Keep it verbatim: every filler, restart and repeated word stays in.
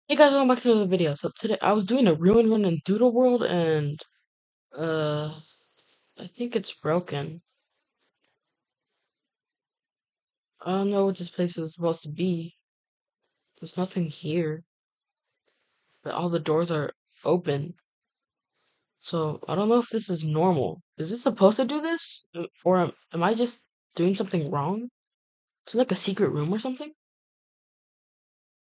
Hey guys, welcome back to another video. So today I was doing a ruin run in Doodle World and uh I think it's broken. I don't know what this place is supposed to be. There's nothing here, but all the doors are open. So I don't know if this is normal. Is this supposed to do this? Uh, Or am, am I just doing something wrong? Is it like a secret room or something?